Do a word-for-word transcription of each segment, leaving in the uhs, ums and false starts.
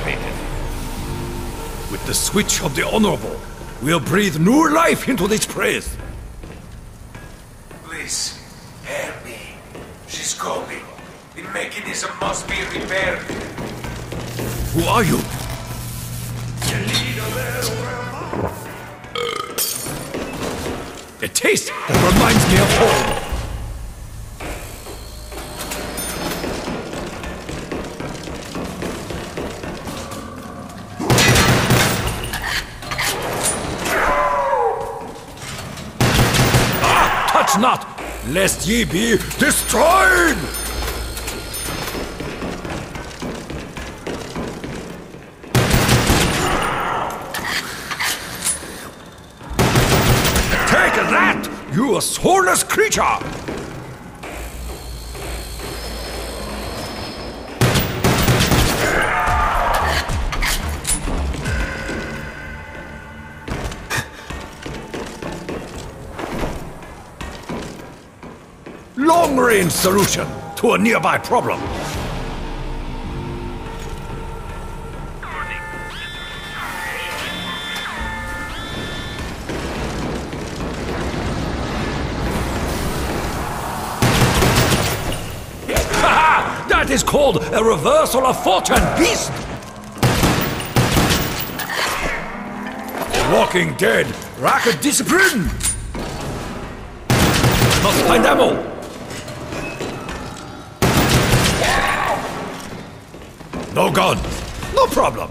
deactivated. With the switch of the Honorable, we'll breathe new life into this place. Please, help me. She's coping. The mechanism must be repaired. Who are you? A taste that reminds me of home. Ah, touch not, lest ye be destroyed! You a soulless creature! Long-range solution to a nearby problem. That is called a reversal of fortune, beast! Walking Dead, racket discipline! Must find ammo! No gun, no problem!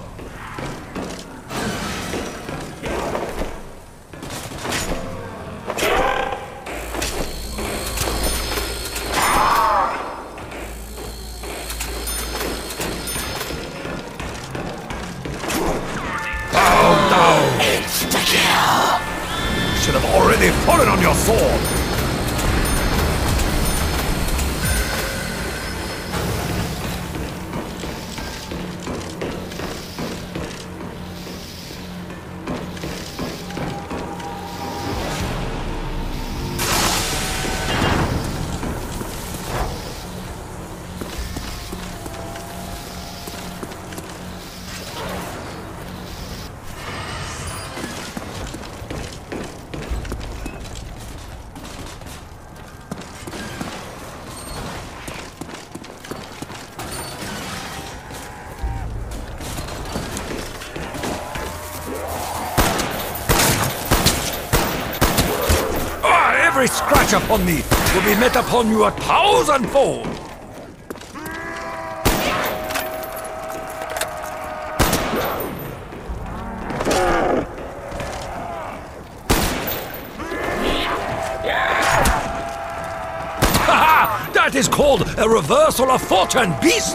Should have already fallen on your sword! Every scratch upon me will be met upon you a thousandfold! Ha-ha! That is called a reversal of fortune, beast!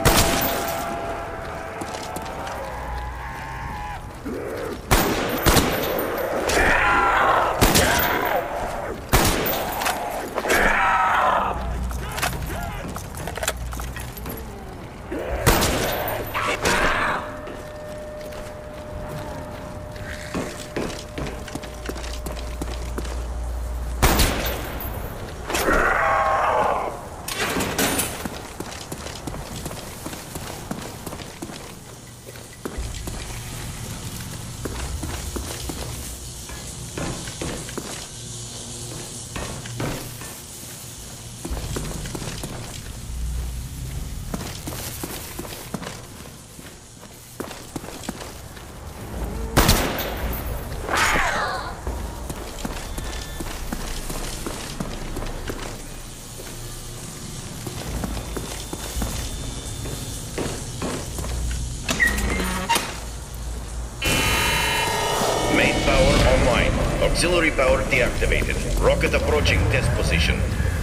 Main power online. Auxiliary power deactivated. Rocket approaching test position.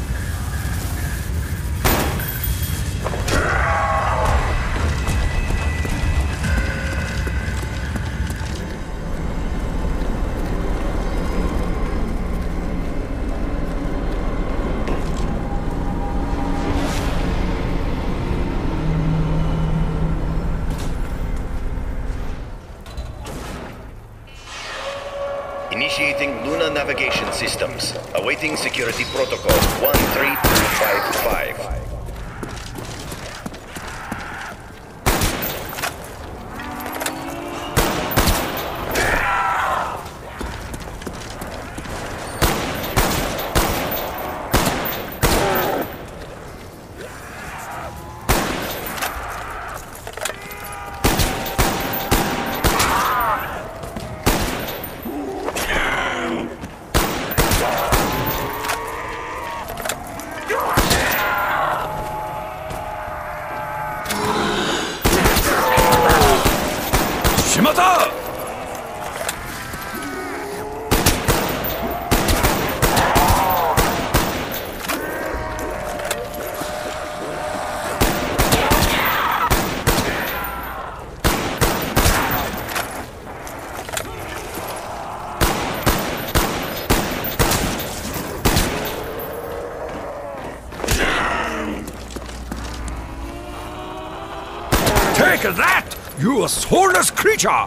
Initiating Luna navigation systems. Awaiting security protocol one three two five five. Shimata! Take that, you soulless creature!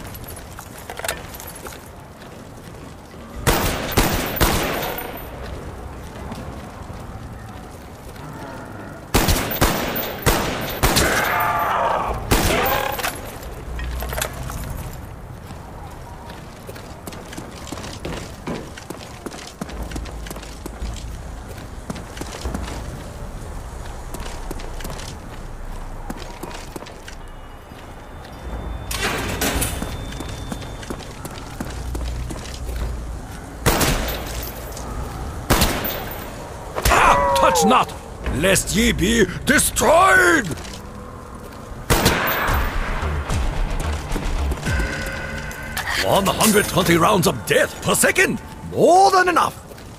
Touch not, lest ye be destroyed! one hundred twenty rounds of death per second! More than enough!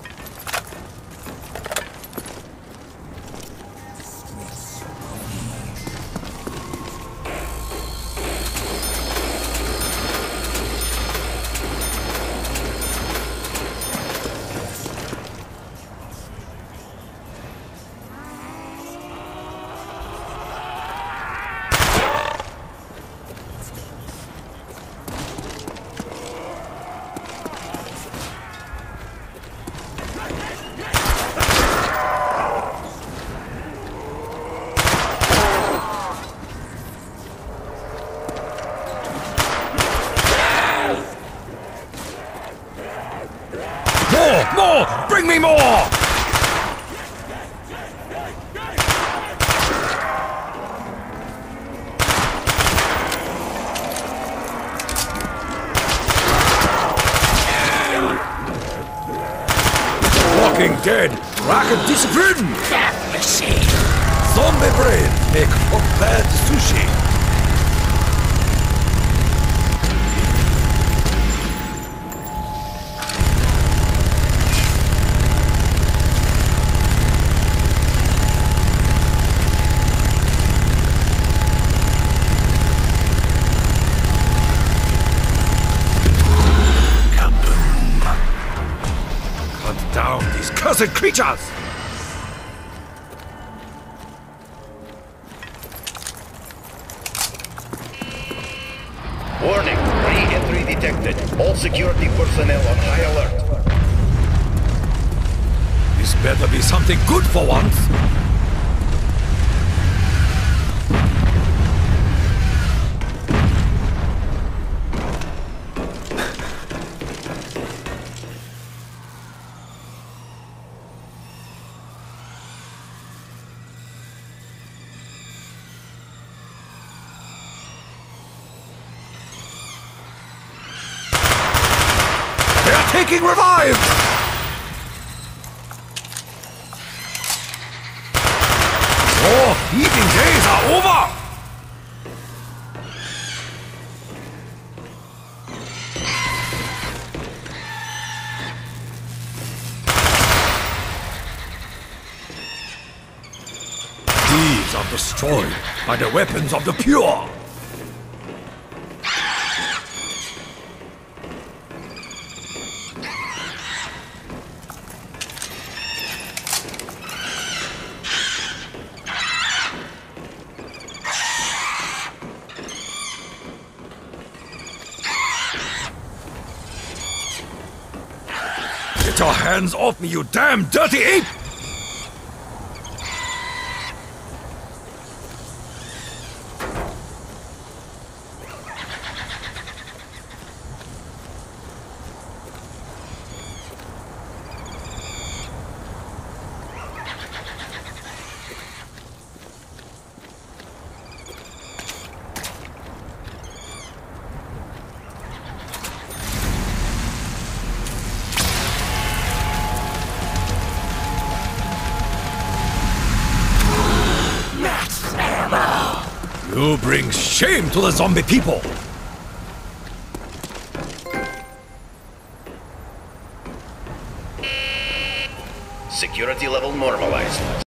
More! More! Bring me more! Walking Dead! Rocket discipline! Death machine! Zombie brain! Make hot bad sushi! Down these cursed creatures! Warning, re-entry detected. All security personnel on high alert. This better be something good for once! Taking revive! Your eating days are over! These are destroyed by the weapons of the pure! Get your hands off me, you damn dirty ape! You bring shame to the zombie people! Security level normalized.